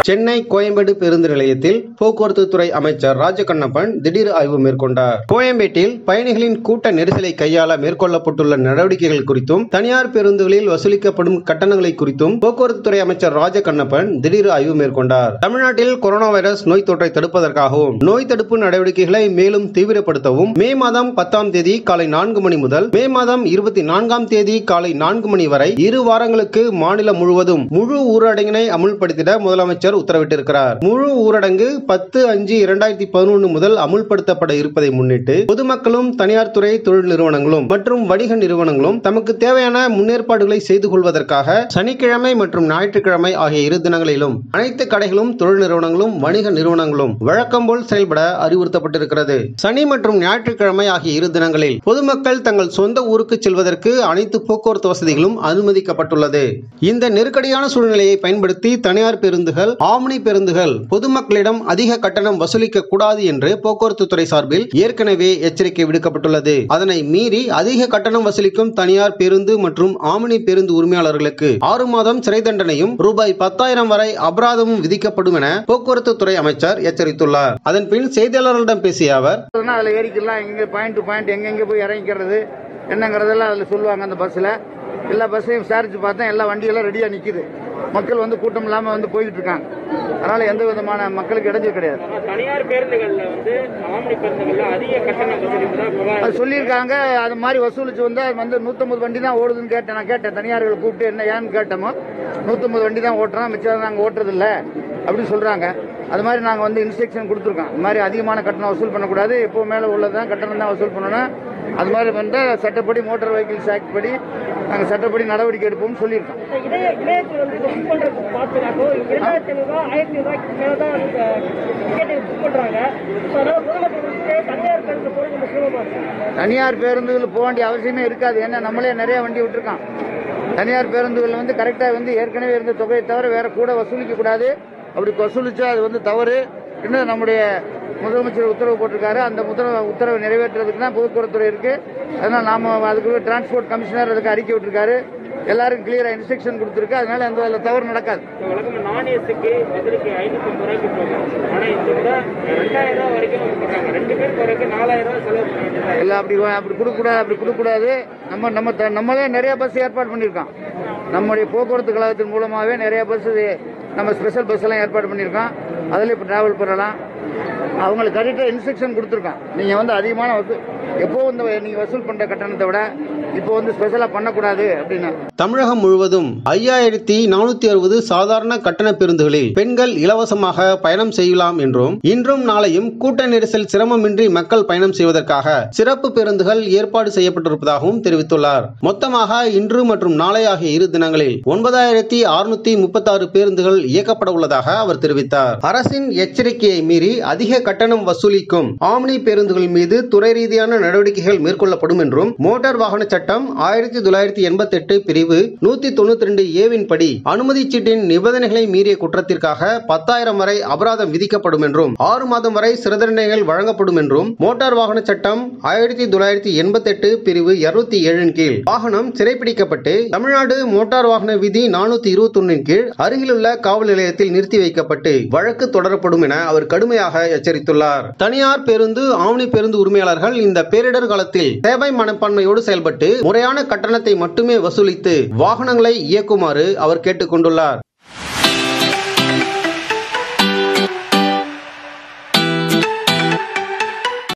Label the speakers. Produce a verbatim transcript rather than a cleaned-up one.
Speaker 1: சென்னை கோயம்பேடு பேருந்து நிலையத்தில் போக்குவரத்து துறை அமைச்சர் ராஜகண்ணப்பன் திடீர் ஆய்வு மேற்கொண்டார். கோயம்பேட்டில் பயணிகளின் கூட்ட நெரிசலை கையாள மேற்கொள்ளப்பட்டுள்ள நடவடிக்கைகள் குறித்தும் தனியார் பேருந்துகளில் வசூலிக்கப்படும் கட்டணங்களை குறித்தும் போக்குவரத்து துறை அமைச்சர் ராஜகண்ணப்பன் திடீர் ஆய்வு மேற்கொண்டார். தமிழ்நாட்டில் கொரோனா வைரஸ் நோய் தொற்றை தடுப்பதற்காகவும் நோய் தடுப்பு நடவடிக்கைகளை மேலும் தீவிரப்படுத்தவும் மே மாதம் பத்தாம் தேதி காலை நான்கு மணி முதல் மே மாதம் இருபத்தி நான்காம் தேதி காலை நான்கு மணி வரை இரு வாரங்களுக்கு மாநிலம் முழுவதும் முழு ஊரடங்கினை அமுல்படுத்திட முதலமைச்சர் உத்தரவிட்டிருக்கிறார். முழு ஊரடங்கு பத்து அஞ்சு இரண்டாயிரத்தி பதினொன்று முதல் அமுல்படுத்தப்பட இருப்பதை முன்னிட்டு பொதுமக்களும் தனியார் துறை தொழில் நிறுவனங்களும் மற்றும் வணிக நிறுவனங்களும் தமக்கு தேவையான முன்னேற்பாடுகளை செய்து கொள்வதற்காக சனிக்கிழமை மற்றும் ஞாயிற்றுக்கிழமை ஆகிய இரு தினங்களிலும் அனைத்து கடைகளும் தொழில் நிறுவனங்களும் வணிக நிறுவனங்களும் வழக்கம் போல் செயல்பட அறிவுறுத்தப்பட்டிருக்கிறது. சனி மற்றும் ஞாயிற்றுக்கிழமை ஆகிய இரு தினங்களில் பொதுமக்கள் தங்கள் சொந்த ஊருக்கு செல்வதற்கு அனைத்து போக்குவரத்து வசதிகளும் அனுமதிக்கப்பட்டுள்ளது. இந்த நெருக்கடியான சூழ்நிலையை பயன்படுத்தி தனியார் பேருந்துகள், ஆம்னி பேருந்துகள் பொதுமக்களிடம் அதிக கட்டணம் வசூலிக்க கூடாது என்று போக்குவரத்து துறை சார்பில் ஏற்கனவே எச்சரிக்கை விடுக்கப்பட்டுள்ளது. அதனை மீறி அதிக கட்டணம் வசூலிக்கும் தனியார் பேருந்து மற்றும் ஆம்னி பேருந்து உரிமையாளர்களுக்கு ஆறு மாதம் சிறை தண்டனையும் ரூபாய் பத்தாயிரம் வரை அபராதமும் விதிக்கப்படும் என போக்குவரத்து துறை அமைச்சர் எச்சரித்துள்ளார். அதன் பின் செய்தியாளர்களிடம் பேசிய அவர்,
Speaker 2: எங்க போய் இறங்கிக்கிறது என்னங்கிறதெல்லாம் அதுல சொல்லுவாங்க. அந்த பஸ்ல எல்லா பஸ்ஸையும் விசாரிச்சு பார்த்தேன், எல்லா வண்டியெல்லாம் ரெடியா நிக்குது. மக்கள் வந்து கூட்டம் இல்லாம வந்து போயிட்டு இருக்காங்க. அதனால எந்த விதமான மக்களுக்கு இடைஞ்சல் கிடையாது.
Speaker 3: தனியார் பேருந்துகள்ல வந்து ஆம்னி பேருந்துகள்ல அதிக கட்டணம் வசூலிப்பதா
Speaker 2: சொல்லியிருக்காங்க. அது மாதிரி வசூலிச்சு வந்து வந்து நூத்தம்பது வண்டி தான் ஓடுதுன்னு கேட்டேன். நான் கேட்டேன் தனியார்கள் கூப்பிட்டு என்ன ஏன்னு கேட்டோமோ, நூத்தம்பது வண்டி தான் ஓட்டுறோம், மிச்சம் நாங்க ஓட்டுறது இல்ல அப்படின்னு சொல்றாங்க. அது மாதிரி நாங்க வந்து இன்ஸ்ட்ரக்ஷன் கொடுத்துருக்கோம். இந்த மாதிரி அதிகமான கட்டணம் வசூல் பண்ணக்கூடாது, எப்போ மேல உள்ளதான் கட்டணம் தான் வசூல் பண்ணணும். அது மாதிரி வந்து சட்டப்படி மோட்டார் வெஹிக்கிள்ஸ் ஆக்ட் படி நாங்கள் சட்டப்படி நடவடிக்கை எடுப்போம் சொல்லியிருக்கோம். தனியார் பேருந்துகள் போக வேண்டிய அவசியமே இருக்காது. ஏன்னா நம்மளே நிறைய வண்டி விட்டுருக்கோம். தனியார் பேருந்துகள் வந்து கரெக்டா வந்து ஏற்கனவே இருந்த தொகையை தவிர வேற கூட வசூலிக்க கூடாது. அப்படி வசூலிச்சா அது வந்து தவறு. இன்னும் நம்முடைய முதலமைச்சர் உத்தரவு போட்டிருக்காரு. அந்த உத்தரவை நிறைவேற்றுறதுக்கு தான் போக்குவரத்துறை இருக்கு. அதனால நாம அதுக்கு டிரான்ஸ்போர்ட் கமிஷனர் அதுக்கு அறிக்கை விட்டுருக்காரு. எல்லாரும் கிளியரா இன்ஸ்ட்ரக்ஷன் கொடுத்திருக்கு. அதனால அந்த தவறு நடக்காது.
Speaker 3: நாணயத்துக்கு பதிலுக்கு ஐநூத்தி ஐம்பது ரூபாய்க்கு போகும். ஆனா இந்த கூட ரெண்டாயிரம் ரூபாய் வரைக்கும் கொடுக்குறாங்க. ரெண்டு பேர் போறதுக்கு நாலாயிரம் ரூபாய் செலவு பண்ணிட்டு
Speaker 2: இல்ல அப்படி அப்படி கொடுக்க கூடாது. அப்படி கொடுக்க கூடாது. நம்ம நம்ம நம்மளே நிறைய பஸ் ஏற்பாடு பண்ணிருக்கோம். நம்முடைய போக்குவரத்து கழகத்தின் மூலமாவே நிறைய பஸ் நம்ம ஸ்பெஷல் பஸ் எல்லாம் ஏற்பாடு பண்ணிருக்கோம். அதுல இப்ப டிராவல் பண்ணலாம். அவங்களுக்கு கரெக்டா இன்ஸ்ட்ரக்ஷன் கொடுத்துருக்கான். நீங்க வந்து அதிகமான எப்போ இந்த நீங்க வசூல் பண்ற கட்டணத்தை விட இப்போ வந்து ஸ்பெஷலா பண்ணக்கூடாது அப்படின்னு.
Speaker 1: தமிழகம் முழுவதும் ஐயாயிரத்தி நானூத்தி அறுபது சாதாரண கட்டண பேருந்துகளில் பெண்கள் இலவசமாக பயணம் செய்யலாம் என்றும், இன்றும் நாளையும் கூட்ட நெரிசல் சிரமமின்றி மக்கள் பயணம் செய்வதற்காக சிறப்பு பேருந்துகள் ஏற்பாடு செய்யப்பட்டிருப்பதாகவும் தெரிவித்துள்ளார். மொத்தமாக இன்று மற்றும் நாளை ஆகிய இரு தினங்களில் ஒன்பதாயிரத்தி அறுநூத்தி முப்பத்தி ஆறு பேருந்துகள் இயக்கப்பட உள்ளதாக அவர் தெரிவித்தார். அரசின் எச்சரிக்கையை மீறி அதிக கட்டணம் வசூலிக்கும் ஆம்னி பேருந்துகள் மீது துறை ரீதியான நடவடிக்கைகள் மேற்கொள்ளப்படும் என்றும், மோட்டார் வாகன சட்டம் ஆயிரத்தி தொள்ளாயிரத்தி எண்பத்தி எட்டு பிரிவு நூத்தி தொண்ணூத்தி ரெண்டு ஏவின் படி அனுமதி சீட்டின் நிபந்தனைகளை மீறிய குற்றத்திற்காக பத்தாயிரம் வரை அபராதம் விதிக்கப்படும் என்றும், ஆறு மாதம் வரை சிறை தண்டனைகள் வழங்கப்படும் என்றும், மோட்டார் வாகன சட்டம் ஆயிரத்தி தொள்ளாயிரத்தி எண்பத்தி எட்டு பிரிவு இருநூத்தி ஏழின் கீழ் வாகனம் சிறைப்பிடிக்கப்பட்டு தமிழ்நாடு மோட்டார் வாகன விதி நானூத்தி இருபத்தி ஒன்னின் கீழ் அருகிலுள்ள காவல் நிலையத்தில் நிறுத்தி வைக்கப்பட்டு வழக்கு தொடரப்படும் என அவர் கடுமையாக எச்சரித்துள்ளார். தனியார் பேருந்து, ஆம்னி பேருந்து உரிமையாளர்கள் இந்த பேரிடர் காலத்தில் சேவை மனப்பான்மையோடு செயல்பட்டு முறையான கட்டணத்தை மட்டுமே வசூலித்து வாகனங்களை இயக்குமாறு அவர் கேட்டுக் கொண்டுள்ளார்.